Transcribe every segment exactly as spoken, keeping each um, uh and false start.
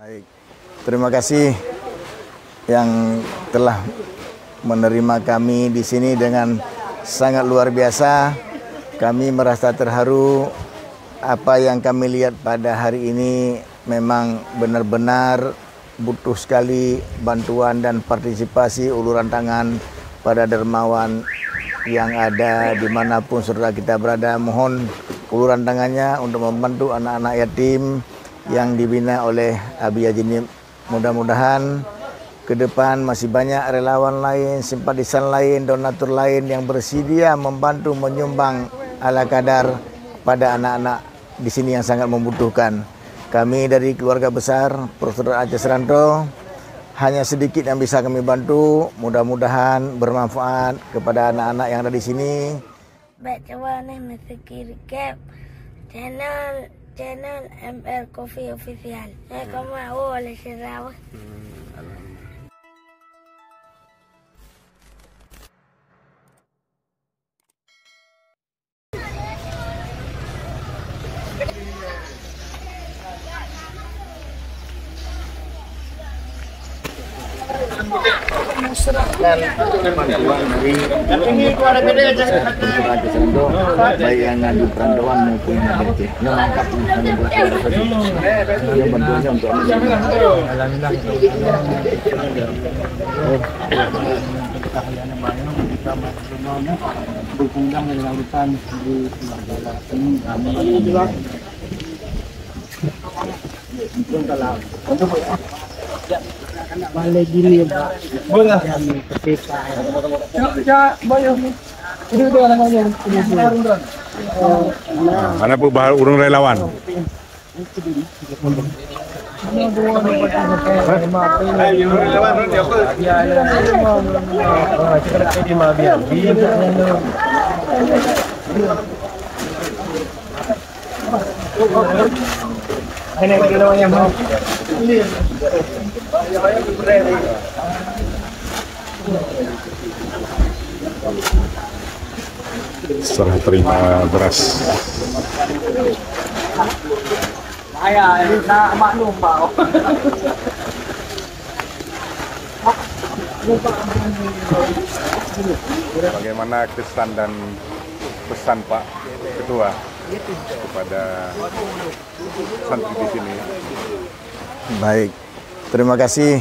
Baik, terima kasih yang telah menerima kami di sini dengan sangat luar biasa. Kami merasa terharu. Apa yang kami lihat pada hari ini memang benar-benar butuh sekali bantuan dan partisipasi uluran tangan pada dermawan yang ada dimanapun saudara kita berada. Mohon uluran tangannya untuk membantu anak-anak yatim yang dibina oleh Abi Haji. Mudah-mudahan ke depan masih banyak relawan lain, simpatisan lain, donatur lain yang bersedia membantu menyumbang ala kadar pada anak-anak di sini yang sangat membutuhkan. Kami dari keluarga besar Profesor Aceh Seranto hanya sedikit yang bisa kami bantu. Mudah-mudahan bermanfaat kepada anak-anak yang ada di sini. Baca nih mesti cap channel channel M R Coffee Official. Eh kamu mau oleh Sarawak. Dan bantuan dari Profesor Aceh Seranto, baik yang ngadu perantauan maupun yang Aceh. Ini lengkap kami buat ini bantuannya untuk balik gini ya Pak. Boleh. Ya, bayar. Ini udah namanya. Mana pun bahar urung relawan. Ini relawan yang mau. Serah terima beras. Saya ini tak maklum Pak. Bagaimana kesan dan pesan Pak Ketua kepada santri di sini? Baik, terima kasih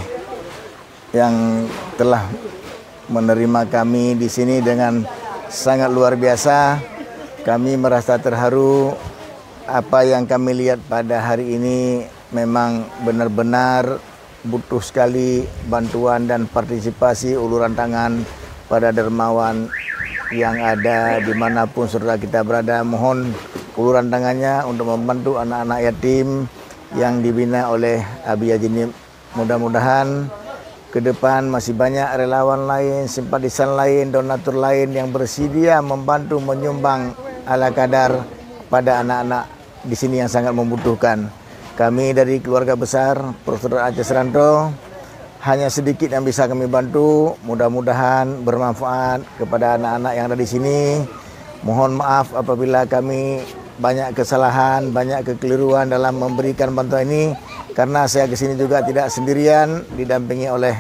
yang telah menerima kami di sini dengan sangat luar biasa. Kami merasa terharu. Apa yang kami lihat pada hari ini memang benar-benar butuh sekali bantuan dan partisipasi uluran tangan pada dermawan yang ada dimanapun saudara kita berada. Mohon uluran tangannya untuk membantu anak-anak yatim yang dibina oleh Abi Haji. Mudah-mudahan ke depan masih banyak relawan lain, simpatisan lain, donatur lain yang bersedia membantu menyumbang ala kadar pada anak-anak di sini yang sangat membutuhkan. Kami dari keluarga besar Profesor Aceh Seranto hanya sedikit yang bisa kami bantu. Mudah-mudahan bermanfaat kepada anak-anak yang ada di sini. Mohon maaf apabila kami banyak kesalahan, banyak kekeliruan dalam memberikan bantuan ini, karena saya ke sini juga tidak sendirian, didampingi oleh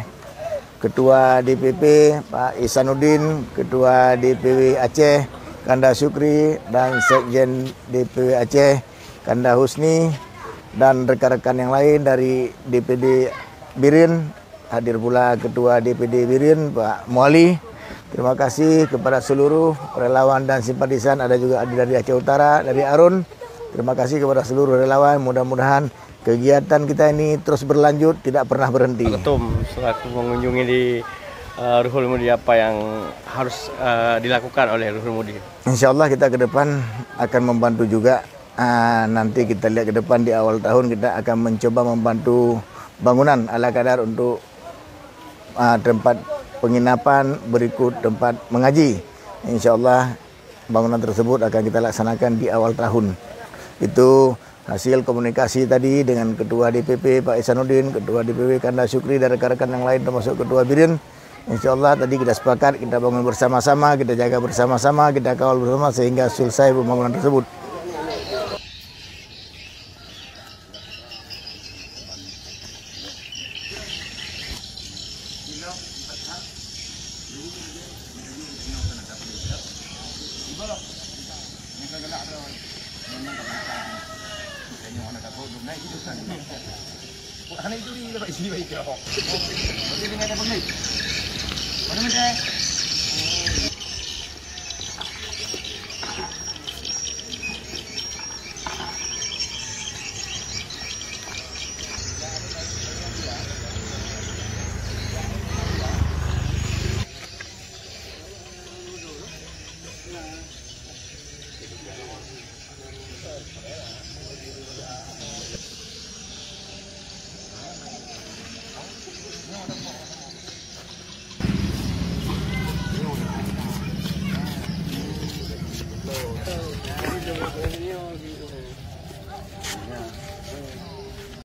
Ketua D P P Pak Ihsanuddin, Ketua D P W Aceh Kanda Syukri, dan Sekjen D P W Aceh Kanda Husni, dan rekan-rekan yang lain dari D P D Birin. Hadir pula Ketua D P D Birin Pak Muali. Terima kasih kepada seluruh relawan dan simpatisan. Ada juga dari Aceh Utara, dari Arun. Terima kasih kepada seluruh relawan. Mudah-mudahan kegiatan kita ini terus berlanjut, tidak pernah berhenti. Ketum selaku mengunjungi di uh, Ruhul Mudi, apa yang harus uh, dilakukan oleh Ruhul Mudi? Insya Allah kita ke depan akan membantu juga. Uh, nanti kita lihat ke depan di awal tahun kita akan mencoba membantu bangunan ala kadar untuk uh, tempat penginapan, berikut tempat mengaji. Insya Allah bangunan tersebut akan kita laksanakan di awal tahun. Itu hasil komunikasi tadi dengan Ketua D P P Pak Ihsanuddin, Ketua D P W Kanda Syukri, dan rekan-rekan yang lain termasuk Ketua Birin. Insya Allah tadi kita sepakat, kita bangun bersama-sama, kita jaga bersama-sama, kita kawal bersama sehingga selesai pembangunan tersebut. Nah,